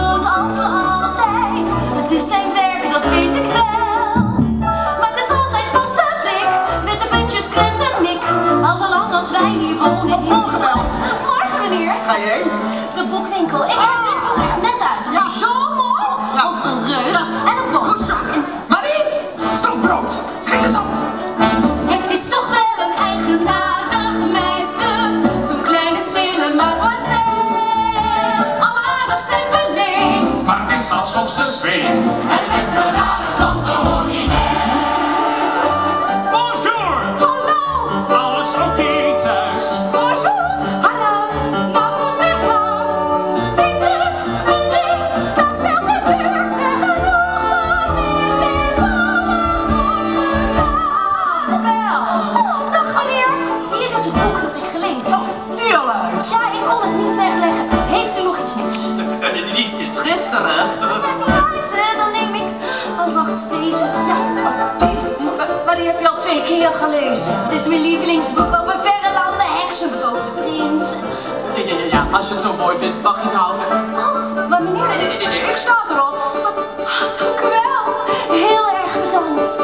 groot als altijd. Het is zijn werk, dat weet ik wel. Maar het is altijd vaste prik. Witte puntjes, krent en mik. Al zolang als wij hier wonen. Morgen wel. Morgen, meneer. Ga je heen? De boekwinkel. Ik heb dit boek echt net uit. Het is zo mooi. Over een reus en een boom. Goed zo. Marie, stokbrood. Schiet eens op. Het is toch wel een eigenaardig meisje. Zo'n kleine stille mademoiselle. Alleraardigst en beleefd. Maar het is alsof ze zweeft. Hij zegt een rare tante Honeyman. Bonjour! Hallo. Alles oké thuis? Bonjour. Hallo. Nou goed weer gaan. Deze lucht vind ik, dat speelt de deur. Zeg genoeg van dit eenvoudig opgestaan. Wel. Oh, dag meneer. Hier is het boek dat ik geleend heb. Nu al uit. Ja, ik kon het niet wegleggen. Heeft u nog iets nieuws? Niet sinds gisteren. Maakt niet uit, dan neem ik... Oh, wacht, deze. Ja, Maar die heb je al 2 keer gelezen. het is mijn lievelingsboek over verre landen, heksen, over de prins. Ja, als je het zo mooi vindt, mag je het houden. Oh, maar meneer... Nee, ik sta erop. Oh, dank u wel. Heel erg bedankt.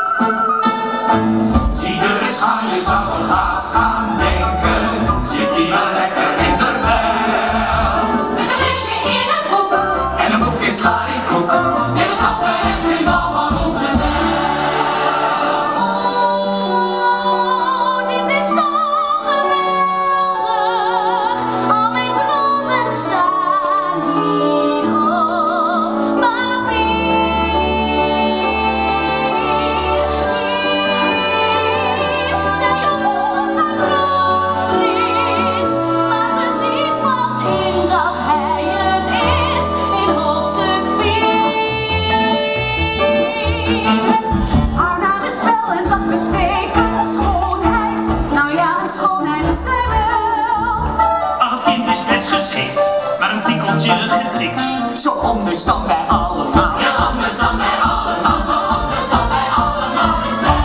Zie er eens aan, je zou toch haast gaan denken. Zit hij wel lekker in de vel? Met een lusje in het boek. En een boek is larikoek. We snappen echt geen bal van onze Oh, dit is zo geweldig. Al mijn dromen staan hier op papier. Zij ontmoet haar droomprins, maar ze ziet pas in dat hij het is in hoofdstuk 4. Haar naam is Bel en dat betekent schoonheid. Nou ja, een schoonheid is zij wel. Ach, het kind is best geschikt, maar een tikkeltje getikt. Zo anders dan wij allemaal. Heel anders dan wij allemaal, zo anders dan wij allemaal is wel.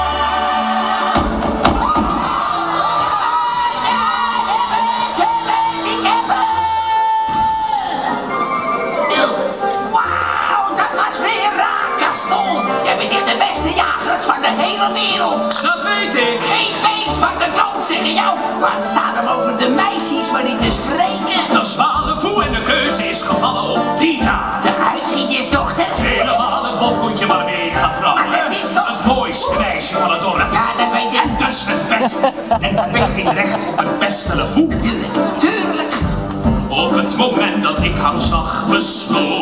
Wauw, dat was weer raak. Gaston, jij bent echt de beste jager van de hele wereld. Dat weet ik. Geen beest wat de dood zeggen jou. Laat staan hem over de meisjes maar niet te spreken. De zwaluwvoer en de keuze is gevallen op die dag. De uitziendersdochter. Helemaal het bofkoentje waarmee ik ga trouwen. Maar dat is toch... Het mooiste meisje van het dorp. Ja, dat weet ik. En dus het beste. En heb ik geen recht op het beste voet. Natuurlijk, tuurlijk. Op het moment dat ik haar zag, besloot